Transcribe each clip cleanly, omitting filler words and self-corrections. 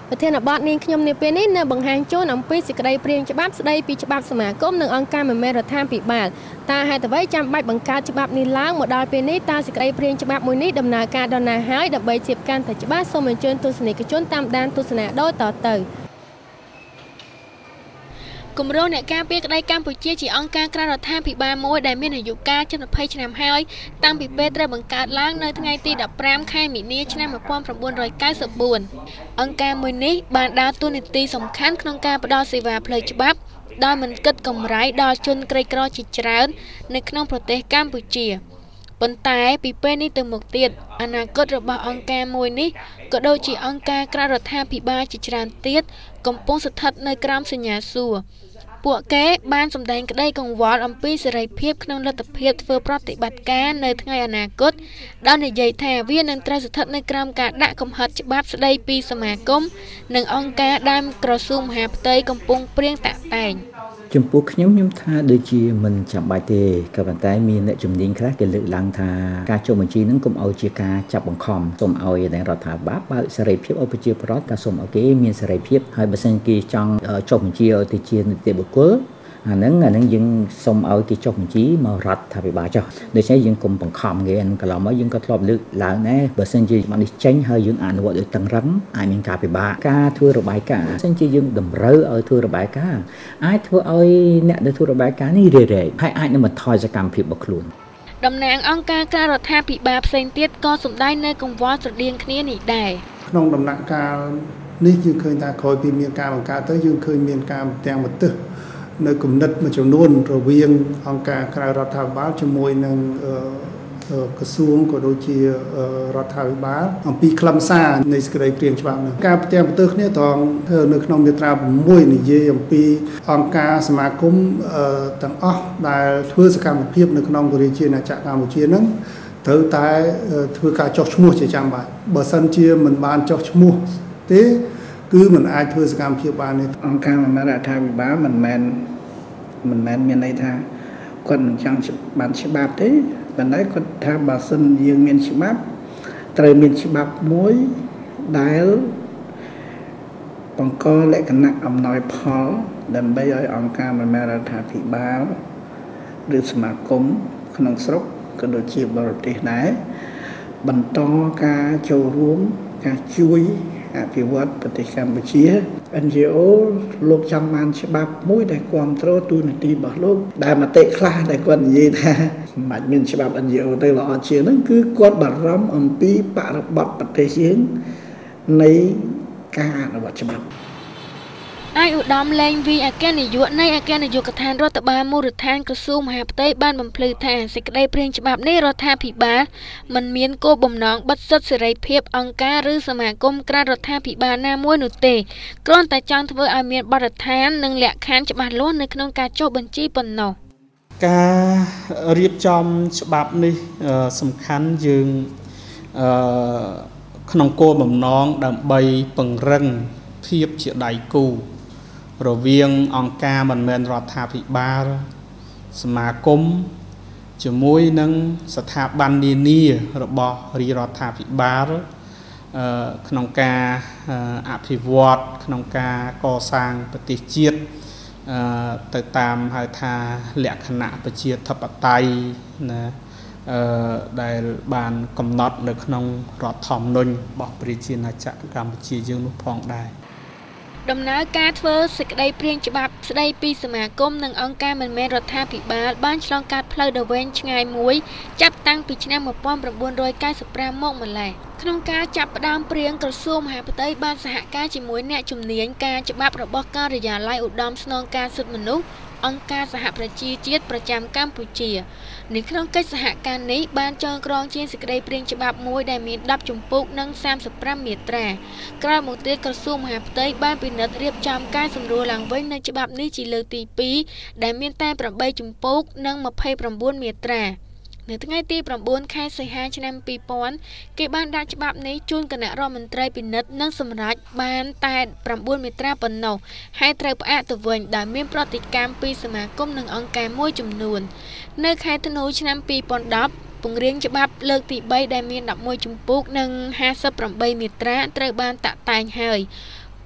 ប្រធានបទនាងខ្ញុំនាពេលនេះនៅបង្ហាញជូនអំពីសេចក្តីព្រាងច្បាប់ស្តីពីច្បាប់សមាគមនិងអង្គការមិនមែនរដ្ឋាភិបាលតើហេតុអ្វីចាំបាច់បង្កើតច្បាប់នេះឡើងមកដល់ពេលនេះតើសេចក្តីព្រាងច្បាប់មួយនេះដំណើរការដល់ណាហើយដើម្បីជៀបកាន់តែច្បាស់សូមអញ្ជើញទស្សនិកជនតាមដានទស្សនាដូចតទៅគម្រោងអ្នកការពារក្តីកម្ពុជាជាអង្គការក្រៅរដ្ឋាភិបាលមួយដែលមានអាយុកាលជិត20ឆ្នាំហើយតាំងពីពេលត្រូវបង្កើតឡើងនៅថ្ងៃទី15ខែមីនាឆ្នាំ1994អង្គការមួយនេះបានដើរតួនាទីសំខាន់ក្នុងការផ្តល់សេវាផ្លូវច្បាប់ដោយមិនគិតកម្រៃដល់ជនក្រីក្រជាច្រើននៅក្នុងប្រទេសកម្ពុជាប៉ុន្តែពីពេលនេះទៅមុខទៀតអនាគតរបស់អង្គការមួយនេះក៏ដូចជាអង្គការក្រៅរដ្ឋាភិបាលជាច្រើនទៀតកំពុងស្ថិតនៅក្រោមសញ្ញាសួរពួកគេបានសម្ដែងក្តីកង្វល់អំពីសេរីភាពក្នុងលទ្ធភាពធ្វើប្រតិបត្តិការនៅថ្ងៃអនាគតដោយនិយាយថាវានឹងត្រូវស្ថិតនៅក្រោមការដាក់កំហិតច្បាប់ស្តីពីសមាគមនិងអង្គការដែលក្រសួងមហាផ្ទៃកំពុងព្រៀងតាក់តែងចំពោះខ្ញុំថាដូចជាមិនចាំបាច់ទេក៏ប៉ុន្តែមានអ្នកជំនាញខ្លះគេលើកឡើងថាការចុះបញ្ជីនឹងកុំឲ្យជាការចាប់បង្ខំសូមឲ្យរដ្ឋាភិបាលបើកសេរីភាពឲ្យប្រជាពលរដ្ឋតែសូមឲ្យគេមានសេរីភាពហើយបើសិនគេចង់ចុះបញ្ជីឲ្យទៅជានីតិបុគ្គលអាហ្នឹងយើងសូមឲ្យគេចុះបញ្ជីមករដ្ឋាភិបាលចុះដូច្នេះយើងកុំបង្ខំគេកន្លងមកយើងក៏ធ្លាប់លើកឡើងដែរបើសិនជាបាននេះចេញហើយយើងអនុវត្តឲ្យតឹងរឹងអាចមានការពិបាកការធ្វើរបាយការណ៍បើសិនជាយើងតម្រូវឲ្យធ្វើរបាយការណ៍អាចធ្វើឲ្យអ្នកដែលធ្វើរបាយការណ៍នេះរារែកហើយអាចនឹងបន្ថយសកម្មភាពរបស់ខ្លួនតំណាងអង្គការក្រៅរដ្ឋាភិបាលផ្សេងទៀតក៏សម្ដែងនៅកង្វល់ស្រដៀងគ្នានេះដែរក្នុងដំណាក់កាលនេះយើងឃើញថាក្រោយពីមានការបង្កើតទៅយើងឃើញមានការទាំងមតិនៅគំនិតមួយចំនួនរវាងអង្គការក្រៅរដ្ឋាភិបាលជាមួយនឹងក្រសួងក៏ដូចជារដ្ឋាភិបាលអំពីខ្លឹមសារនៃសេចក្តីព្រាងច្បាប់នេះការផ្ទាំងផ្ទើគ្នាត្រង់នៅក្នុងមាត្រា6និយាយអំពីអង្គការសមាគមទាំងអស់ដែលធ្វើសកម្មភាពនៅក្នុងប្រជាជាតិកម្ពុជានឹងត្រូវតែធ្វើការចុះឈ្មោះជាចាំបាច់បើសិនជាមិនបានចុះឈ្មោះទេគឺមិនអាចធ្វើសកម្មភាពបានទេអង្គការមិនមែនរដ្ឋាភិបាលមិនមែនមានន័យថាគាត់មិនចង់បានច្បាប់ទេប៉ុន្តែគាត់ថាបើសិនយើងមានច្បាប់ត្រូវមានច្បាប់មួយដែលបង្កលក្ខណៈអំណោយផលដើម្បីឲ្យអង្គការមិនមែនរដ្ឋាភិបាលឬសមាគមក្នុងស្រុកក៏ដូចជាបរទេសដែរបន្តការចូលរួមការជួយអភិវឌ្ឍប្រទេសកម្ពុជា NGO លោកចង់បានច្បាប់មួយដែលគ្រប់គ្រងទូនាទីរបស់លោកដែលមតិខ្លះដែលគាត់និយាយថាមិនបាច់មានច្បាប់ NGO ទៅល្អជាងហ្នឹងគឺគាត់បារម្ភអំពីបរិបទប្រទេសយើងនៃការអនុវត្តច្បាប់ឯកឧត្តមលេងវីអគ្គនាយកនៃអគ្គនាយកដ្ឋានរដ្ឋបាលមូលដ្ឋានក្រសួងមហាផ្ទៃបានបំភ្លឺថាសេចក្តីព្រាងច្បាប់នេះរដ្ឋាភិបាលមិនមានគោលបំណងបិទសិទ្ធិសេរីភាពអង្គការឬសមាគមក្រៅរដ្ឋាភិបាលណាមួយនោះទេគ្រាន់តែចង់ធ្វើឲ្យមានបទដ្ឋាននិងលក្ខខណ្ឌច្បាស់លាស់នៅក្នុងការចុះបញ្ជីប៉ុណ្ណោះការរៀបចំច្បាប់នេះសំខាន់យើងក្នុងគោលបំណងដើម្បីពង្រឹងភាពជាដៃគូរវាងអង្គការមិនមែនរដ្ឋាភិបាលសមាគមជាមួយនឹងស្ថាប័ននានារបស់រាជរដ្ឋាភិបាលក្នុងការអភិវឌ្ឍក្នុងការកសាងប្រទេសជាតិទៅតាមហៅថាលក្ខណៈប្រជាធិបតេយ្យណាដែលបានកំណត់នៅក្នុងរដ្ឋធម្មនុញ្ញរបស់ប្រជាណាចក្រកម្ពុជាយើងនោះផងដែរដំណើរការធ្វើសេចក្តីព្រាងច្បាប់ស្តីពីសមាគមនិងអង្គការមិនមែនរដ្ឋាភិបាលបានឆ្លងកាត់ផ្លូវដ៏វែងឆ្ងាយមួយចាប់តាំងពីឆ្នាំ1995មកម្ល៉េះក្នុងការចាប់ផ្ដើមព្រាងក្រសួងមហាផ្ទៃបានសហការជាមួយអ្នកជំនាញការច្បាប់របស់ការិយាល័យឧត្តមស្នងការសិទ្ធិមនុស្សអង្គការសហប្រជាជាតិប្រចាំកម្ពុជានៅក្នុងកិច្ចសហការនេះបានចងក្រងជាសេចក្តីព្រាងច្បាប់មួយដែលមាន10ជំពូកនិង35មាត្រាក្រោយមកទៀតក្រសួងមហាផ្ទៃបានពិនិត្យរៀបចំកែសម្រួលឡើងវិញនៅច្បាប់នេះជាលើកទី2ដែលមានតែ8ជំពូកនិង29មាត្រានៅថ្ងៃទី9ខែសីហាឆ្នាំ2000គេបានដាក់ច្បាប់នេះជូនគណៈរដ្ឋមន្ត្រីពិនិត្យនិងសម្រេចបានតែ9មាត្រាប៉ុណ្ណោះហើយត្រូវផ្អាកទៅវិញដោយមានប្រតិកម្មពីសមាគមនិងអង្គការមួយចំនួននៅខែធ្នូឆ្នាំ2010ពង្រៀងច្បាប់លើកទី3ដែលមាន11ជំពូកនិង58មាត្រាត្រូវបានតាក់តែងហើយ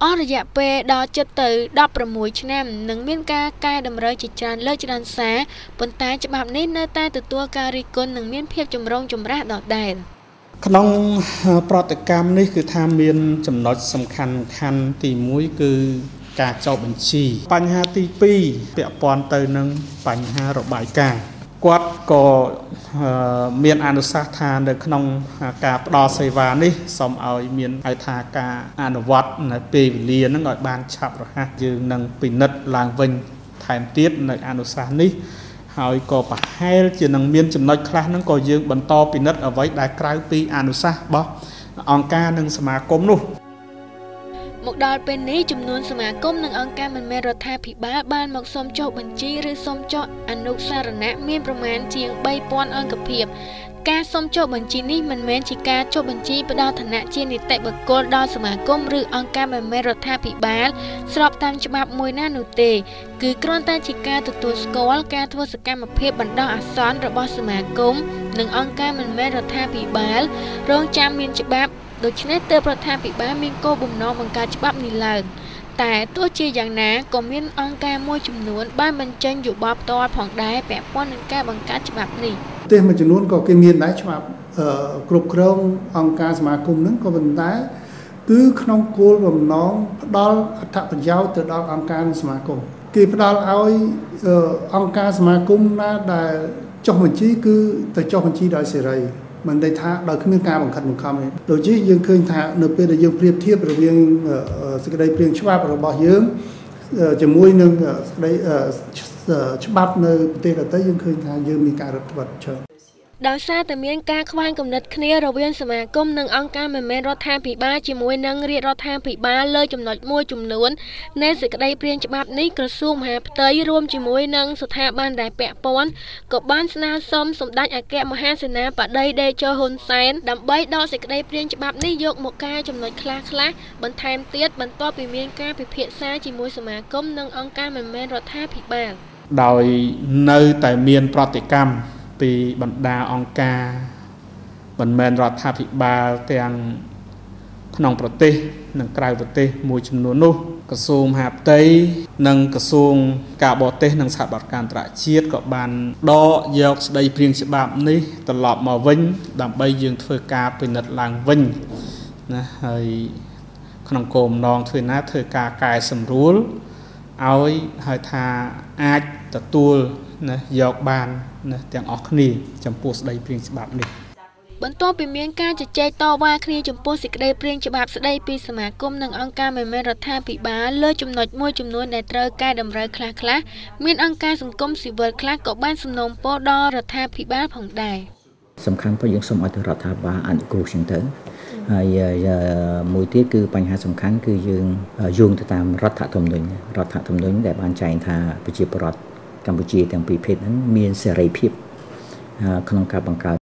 អស់រយៈពេលដល់ជិតទៅ16ឆ្នាំនឹងមានការកែតម្រូវជាច្រើនលើកច្រើនសារប៉ុន្តែច្បាប់នេះនៅតែទទួលការរិះគន់និងមានភាពចម្រូងចម្រាសដដែលក្នុងប្រតិកម្មនេះគឺថាមានចំណុចសំខាន់ទី1គឺការចុះបញ្ជីបញ្ហាទី2ពាក់ព័ន្ធទៅនឹងបញ្ហារបាយការណ៍គាត់ក៏មានអនុសាសន៍ថានៅក្នុងការផ្ដល់សេវានេះសូមឲ្យមានហៅថាការអនុវត្តនៅពេលវេលានឹងឲ្យបានឆាប់រហ័សយើងនឹងពិនិត្យឡើងវិញថែមទៀតនៅអនុសាសន៍នេះហើយក៏ប្រហែលជានឹងមានចំណុចខ្លះហ្នឹងក៏យើងបន្តពិនិត្យអ្វីដែលក្រៅពីអនុសាសន៍របស់អង្គការនិងសមាគមនោះមកដល់ពេលនេះចំនួនសមាគមនិងអង្គការមិនមែនរដ្ឋាភិបាលបានមកសុំចុះបញ្ជីឬសុំចុះអនុសារណៈមានប្រមាណជាង 3000 អង្គភាពការសុំចុះបញ្ជីនេះមិនមែនជាការចុះបញ្ជីផ្ដល់ឋានៈជានីតិបុគ្គលដល់សមាគមឬអង្គការមិនមែនរដ្ឋាភិបាលស្របតាមច្បាប់មួយណានោះទេគឺគ្រាន់តែជាការទទួលស្គាល់ការធ្វើសកម្មភាពបណ្ដោះអាសន្នរបស់សមាគមនិងអង្គការមិនមែនរដ្ឋាភិបាលរងចាំមានច្បាប់ដូច្នេះទើបរដ្ឋាភិបាលមានគោលបំណងបង្កើតច្បាប់នេះឡើងតែទោះជាយ៉ាងណាក៏មានអង្គការមួយចំនួនបានបញ្ចេញយោបល់ផ្ទាល់ផងដែរពាក់ព័ន្ធនឹងការបង្កើតច្បាប់នេះប្រទេសមួយចំនួនក៏គេមានដែរច្បាប់គ្រប់គ្រងអង្គការសមាគមហ្នឹងក៏ប៉ុន្តែគឺក្នុងគោលបំណងផ្ដល់អត្ថប្រយោជន៍ទៅដល់អង្គការសមាគមគេផ្ដល់ឲ្យអង្គការសមាគមណាដែលចុះបញ្ជីគឺទៅចុះបញ្ជីដោយសេរីមិនได้ថាដោយគ្មានការបង្ខិតបង្ខំទេដូចជាយើងឃើញថានៅពេលដែលយើងប្រៀបធៀបរវាងសេចក្តីព្រាងច្បាប់របស់យើងជាមួយនឹងសេចក្តីច្បាប់នៅប្រទេសដទៃយើងឃើញថាយើងមានការរឹតបន្តឹងច្រើនដោយសារតែមានការខ្វែងគំនិតគ្នារវាងសមាគមនិងអង្គការមិនមែនរដ្ឋាភិបាលជាមួយនឹងរាជរដ្ឋាភិបាលលើចំណុចមួយចំនួននៃសេចក្តីព្រាងច្បាប់នេះក្រសួងមហាផ្ទៃរួមជាមួយនឹងស្ថាប័នដែលពាក់ព័ន្ធក៏បានស្នើសុំសម្ដេចអគ្គមហាសេនាបតីតេជោហ៊ុនសែនដើម្បីដកសេចក្តីព្រាងច្បាប់នេះយកមកកែចំណុចខ្លះៗបន្ថែមទៀតបន្ទាប់ពីមានការពិភាក្សាជាមួយសមាគមនិងអង្គការមិនមែនរដ្ឋាភិបាលដោយនៅតែមានប្រតិកម្មពីបណ្ដាអង្គការមិនមែនរដ្ឋាភិបាលទាំងក្នុងប្រទេសនិងក្រៅប្រទេសមួយចំនួននោះក្រសួងមហាផ្ទៃនិងក្រសួងការបរទេសនិងសហប្រតិការអន្តរជាតិក៏បានដកយកស្ដីព្រាងច្បាប់នេះត្រឡប់មកវិញដើម្បីយើងធ្វើការពិនិត្យឡើងវិញណាហើយក្នុងគោលបំណងធ្វើណាធ្វើការកែសម្រួលឲ្យហៅថាអាចទទួលណាយកបានណាទាំងអស់គ្នាចំពោះស្ដីព្រាងច្បាប់នេះបន្ទាប់ពីមានការជជែកតវ៉ាគ្នាចំពោះសេចក្តីព្រាងច្បាប់ស្តីពីសមាគមនិងអង្គការមិនមែនរដ្ឋាភិបាលលើចំណុចមួយចំនួនដែលត្រូវកែតម្រូវខ្លះៗមានអង្គការសង្គមស៊ីវិលខ្លះក៏បានសំណូមពរដល់រដ្ឋាភិបាលផងដែរសំខាន់ព្រោះយើងសូមឲ្យទៅរដ្ឋាភិបាលអនុគ្រោះចឹងទៅហើយមួយទៀតគឺបញ្ហាសំខាន់គឺយើងយោងទៅតាមរដ្ឋធម្មនុញ្ញដែលបានចែងថាប្រជាពលរដ្ឋកម្ពុជាទាំងពីរភេទហ្នឹងមានសេរីភាពក្នុងការបង្កើត